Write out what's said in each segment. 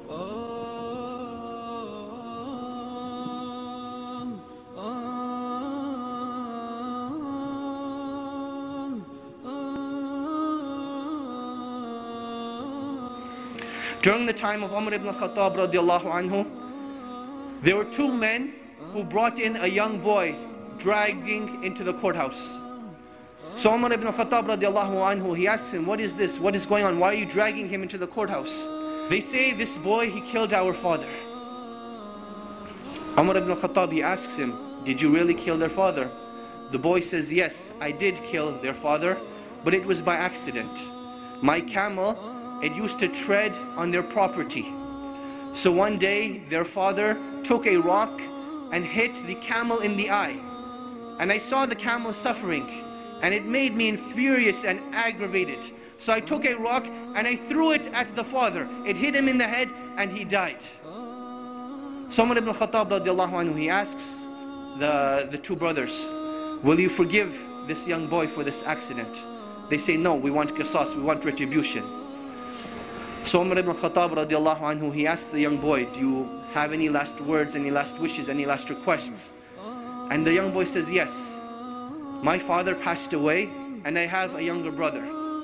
During the time of Umar ibn Khattab radiallahu anhu, there were two men who brought in a young boy dragging into the courthouse. So Umar ibn Khattab radiallahu anhu, he asks him, what is this? What is going on? Why are you dragging him into the courthouse? They say, this boy, he killed our father. Umar ibn Khattab, he asks him, did you really kill their father? The boy says, yes, I did kill their father, but it was by accident. My camel, it used to tread on their property. So one day, their father took a rock and hit the camel in the eye. And I saw the camel suffering, and it made me furious and aggravated. So I took a rock and I threw it at the father. It hit him in the head and he died. So Umar ibn Khattab radiallahu anhu, he asks the two brothers, will you forgive this young boy for this accident? They say, no, we want qisas, we want retribution. So Umar ibn Khattab radiallahu anhu, he asked the young boy, do you have any last words, any last wishes, any last requests? And the young boy says, yes. My father passed away and I have a younger brother.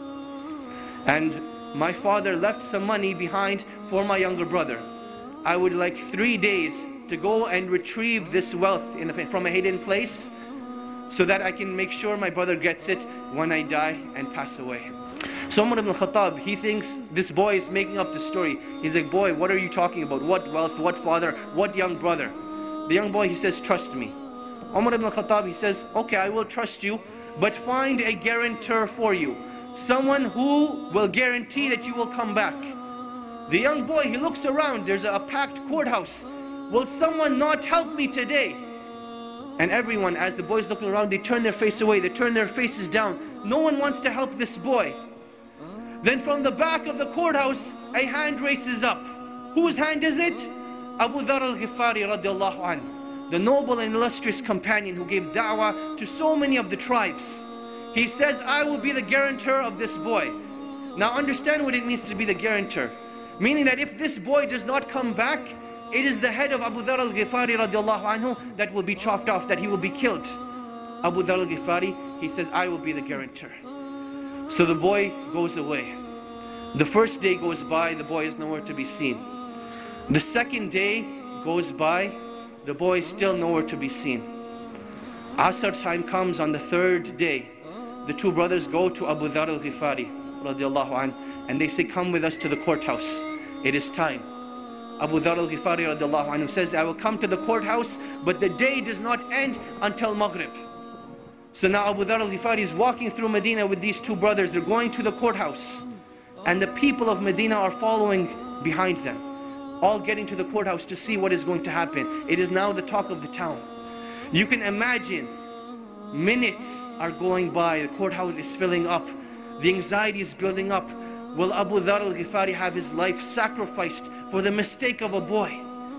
And my father left some money behind for my younger brother. I would like 3 days to go and retrieve this wealth from a hidden place so that I can make sure my brother gets it when I die and pass away. So Umar ibn Khattab, he thinks this boy is making up the story. He's like, boy, what are you talking about? What wealth, what father, what young brother? The young boy, he says, trust me. Umar ibn Khattab, he says, okay, I will trust you, but find a guarantor for you. Someone who will guarantee that you will come back. The young boy, he looks around, there's a packed courthouse. Will someone not help me today? And everyone, as the boy's looking around, they turn their face away, they turn their faces down. No one wants to help this boy. Then from the back of the courthouse, a hand raises up. Whose hand is it? Abu Dharr al-Ghifari radiallahu anhu, the noble and illustrious companion who gave da'wah to so many of the tribes. He says, I will be the guarantor of this boy. Now understand what it means to be the guarantor. Meaning that if this boy does not come back, it is the head of Abu Dharr al-Ghifari radiallahu anhu that will be chopped off, that he will be killed. Abu Dharr al-Ghifari, he says, I will be the guarantor. So the boy goes away. The first day goes by, the boy is nowhere to be seen. The second day goes by, the boy is still nowhere to be seen. Asr time comes on the third day. The two brothers go to Abu Dharr al-Ghifari radiallahu anhu, and they say, come with us to the courthouse. It is time. Abu Dharr al-Ghifari radiallahu anhu says, I will come to the courthouse, but the day does not end until Maghrib. So now Abu Dharr al-Ghifari is walking through Medina with these two brothers. They're going to the courthouse. And the people of Medina are following behind them, all getting to the courthouse to see what is going to happen. It is now the talk of the town. You can imagine, minutes are going by, the courthouse is filling up, the anxiety is building up. Will Abu Dharr al-Ghifari have his life sacrificed for the mistake of a boy?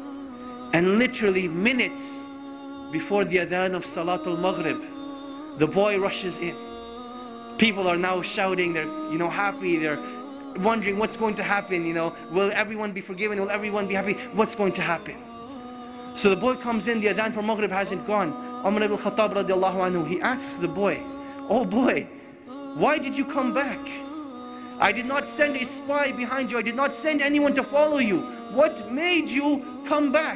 And literally minutes before the adhan of Salatul Maghrib, the boy rushes in. People are now shouting, they're happy, they're wondering what's going to happen, will everyone be forgiven, will everyone be happy, what's going to happen? So the boy comes in, the adhan for Maghrib hasn't gone. Umar ibn Khattab radiallahu anhu, he asks the boy, oh boy, why did you come back? I did not send a spy behind you, I did not send anyone to follow you. What made you come back?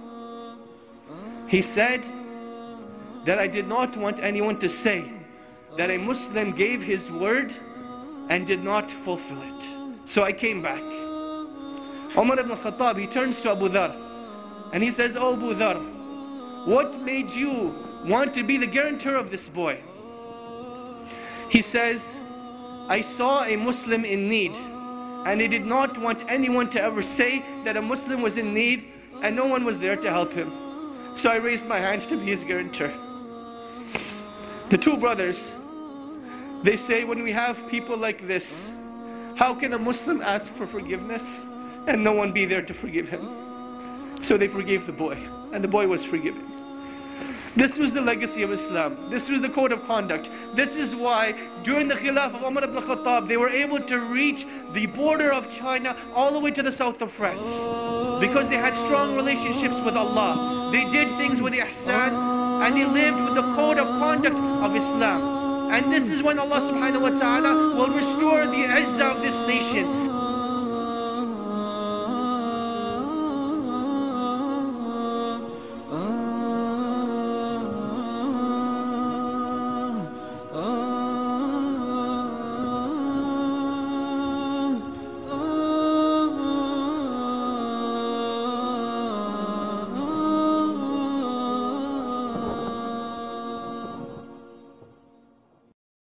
He said that I did not want anyone to say that a Muslim gave his word and did not fulfill it. So I came back. Umar ibn Khattab, he turns to Abu Dharr and he says, oh Abu Dharr, what made you want to be the guarantor of this boy? He says, I saw a Muslim in need and I did not want anyone to ever say that a Muslim was in need and no one was there to help him. So I raised my hand to be his guarantor. The two brothers, they say, when we have people like this, how can a Muslim ask for forgiveness and no one be there to forgive him? So they forgave the boy, and the boy was forgiven. This was the legacy of Islam. This was the code of conduct. This is why during the Khilaf of Umar ibn Khattab, they were able to reach the border of China all the way to the south of France. Because they had strong relationships with Allah. They did things with ihsan, and they lived with the code of conduct of Islam. And this is when Allah subhanahu wa ta'ala will restore the izzah of this nation.